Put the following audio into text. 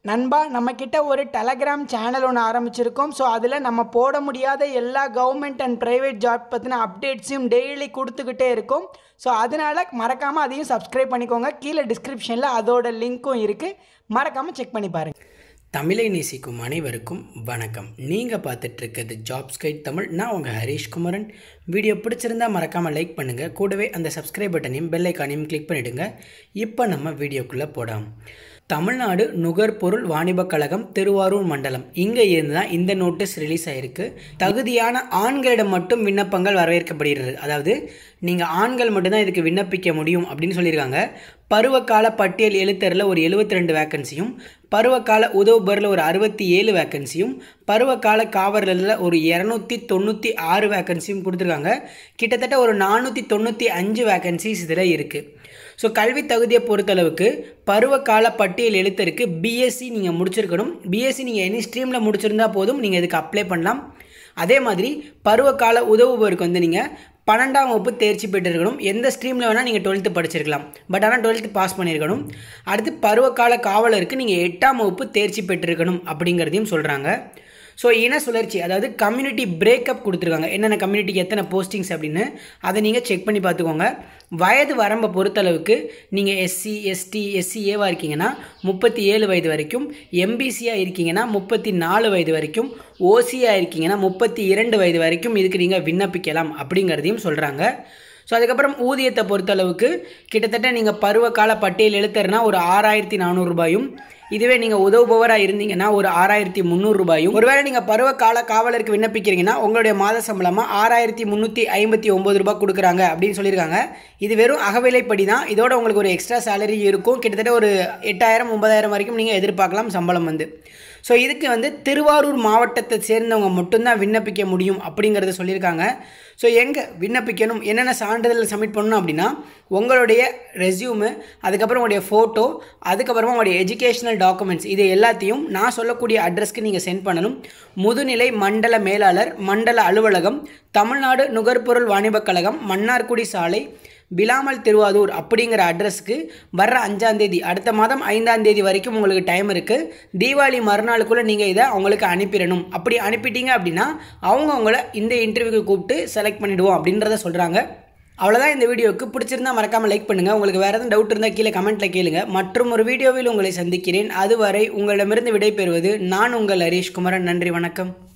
நண்பா நம்மக்கிட்ட ஒரு டெலகிராம் சேனல் ஒன்று ஆரம்பிச்சிருக்கோம். ஸோ அதில் நம்ம போட முடியாத எல்லா கவர்மெண்ட் அண்ட் ப்ரைவேட் ஜாப் பற்றின அப்டேட்ஸையும் டெய்லி கொடுத்துக்கிட்டே இருக்கோம். ஸோ அதனால் மறக்காமல் அதையும் சப்ஸ்கிரைப் பண்ணிக்கோங்க. கீழே டிஸ்கிரிப்ஷனில் அதோட லிங்க்கும் இருக்குது, மறக்காமல் செக் பண்ணி பாருங்கள். தமிழை நேசிக்கும் அனைவருக்கும் வணக்கம். நீங்கள் பார்த்துட்ருக்கிறது ஜாப்ஸ் கைட் தமிழ். நான் உங்கள் ஹரீஷ் குமரன். வீடியோ பிடிச்சிருந்தால் மறக்காமல் லைக் பண்ணுங்கள். கூடவே அந்த சப்ஸ்கிரைப் பட்டனையும் பெல் ஐக்கானையும் கிளிக் பண்ணிவிடுங்க. இப்போ நம்ம வீடியோக்குள்ளே போடாம். தமிழ்நாடு நுகர்பொருள் வாணிபக் கழகம் திருவாரூர் மண்டலம் இங்கே இருந்து தான் இந்த நோட்டீஸ் ரிலீஸ் ஆகிருக்கு. தகுதியான ஆண்களிடம் மட்டும் விண்ணப்பங்கள் வரவேற்கப்படுகிறது. அதாவது நீங்கள் ஆண்கள் மட்டும்தான் இதுக்கு விண்ணப்பிக்க முடியும் அப்படின்னு சொல்லியிருக்காங்க. பருவகால பட்டியல் எழுத்தரில் ஒரு 72 வேக்கன்சியும், பருவகால உதவுபரில் ஒரு 67 வேக்கன்சியும், பருவகால காவலரில் ஒரு 296 வேக்கன்சியும் கொடுத்துருக்காங்க. கிட்டத்தட்ட ஒரு 495 வேக்கன்சிஸ் இதில் இருக்குது. ஸோ கல்வி தகுதியை பொறுத்தளவுக்கு பருவகால பட்டியல் எழுத்தருக்கு பிஎஸ்சி நீங்கள் முடிச்சிருக்கணும். பிஎஸ்சி நீங்கள் எனி ஸ்ட்ரீமில் முடிச்சிருந்தால் போதும், நீங்கள் இதுக்கு அப்ளை பண்ணலாம். அதே மாதிரி பருவகால உதவுபவருக்கு நீங்கள் 12ஆம் வகுப்பு தேர்ச்சி பெற்றிருக்கணும். எந்த ஸ்ட்ரீமில் வேணால் நீங்கள் 12th படிச்சிருக்கலாம், பட் ஆனால் 12th பாஸ் பண்ணியிருக்கணும். அடுத்து பருவகால காவலருக்கு நீங்கள் 8ஆம் வகுப்பு தேர்ச்சி பெற்றிருக்கணும் அப்படிங்கிறதையும் சொல்கிறாங்க. ஸோ இன சுழற்சி, அதாவது கம்யூனிட்டி பிரேக்கப் கொடுத்துருக்காங்க. என்னென்ன கம்யூனிட்டிக்கு எத்தனை போஸ்டிங்ஸ் அப்படின்னு அதை நீங்கள் செக் பண்ணி பார்த்துக்கோங்க. வயது வரம்பை பொறுத்தளவுக்கு நீங்கள் எஸ்சி எஸ்டி எஸ்சிஏவாக இருக்கீங்கன்னா 37 வயது வரைக்கும், எம்பிசியாக இருக்கீங்கன்னா 34 வயது வரைக்கும், ஓசியாக இருக்கீங்கன்னா 32 வயது வரைக்கும் இதுக்கு நீங்கள் விண்ணப்பிக்கலாம் அப்படிங்கிறதையும் சொல்கிறாங்க. ஸோ அதுக்கப்புறம் ஊதியத்தை பொறுத்தளவுக்கு கிட்டத்தட்ட நீங்கள் பருவகால பட்டியல் எழுத்தர்னா ஒரு 6400 ரூபாயும், இதுவே நீங்கள் உதவுபவராக இருந்தீங்கன்னா ஒரு 6300 ரூபாயும், ஒருவேளை நீங்கள் பருவகால காவலருக்கு விண்ணப்பிக்கிறீங்கன்னா உங்களுடைய மாத சம்பளமாக 6359 ரூபாய் கொடுக்குறாங்க அப்படின்னு சொல்லியிருக்காங்க. இது வெறும் அகவிலைப்படி தான். இதோட உங்களுக்கு ஒரு எக்ஸ்ட்ரா சேலரி இருக்கும். கிட்டத்தட்ட ஒரு 8000 9000 வரைக்கும் நீங்கள் எதிர்பார்க்கலாம் சம்பளம் ஸோ இதுக்கு திருவாரூர் மாவட்டத்தை சேர்ந்தவங்க மட்டும்தான் விண்ணப்பிக்க முடியும் அப்படிங்கிறத சொல்லியிருக்காங்க. ஸோ எங்கே விண்ணப்பிக்கணும், என்னென்ன சான்றிதழ் சப்மிட் பண்ணணும் அப்படின்னா உங்களுடைய ரெஸ்யூமு, அதுக்கப்புறம் உங்களுடைய ஃபோட்டோ, அதுக்கப்புறமா உங்களுடைய எஜுகேஷனல் டாக்குமெண்ட்ஸ், இது எல்லாத்தையும் நான் சொல்லக்கூடிய அட்ரஸ்க்கு நீங்கள் சென்ட் பண்ணணும். முதுநிலை மண்டல மேலாளர், மண்டல அலுவலகம், தமிழ்நாடு நுகர்பொருள் வாணிபக் கழகம், மன்னார்குடி சாலை, விளாமல் திருவாரூர் அப்படிங்கிற அட்ரஸ்க்கு வர்ற 5ஆம் தேதி, அடுத்த மாதம் 5ஆம் தேதி வரைக்கும் உங்களுக்கு டைம் இருக்குது. தீபாவளி மறுநாளுக்குள்ளே நீங்கள் இதை அவங்களுக்கு அனுப்பிடணும். அப்படி அனுப்பிட்டீங்க அப்படின்னா அவங்க உங்களை இந்த இன்டர்வியூக்கு கூப்பிட்டு செலக்ட் பண்ணிவிடுவோம் அப்படின்றத சொல்கிறாங்க. அவ்வளோதான் இந்த வீடியோவுக்கு. பிடிச்சிருந்தா மறக்காமல் லைக் பண்ணுங்கள். உங்களுக்கு வேறு எதுவும் டவுட் இருந்தால் கீழே கமெண்ட்டில் கேளுங்க. மற்றும் ஒரு வீடியோவில் உங்களை சந்திக்கிறேன். அதுவரை உங்களிடமிருந்து விடைபெறுவது நான் உங்கள் ஹரீஷ் குமரன். நன்றி, வணக்கம்.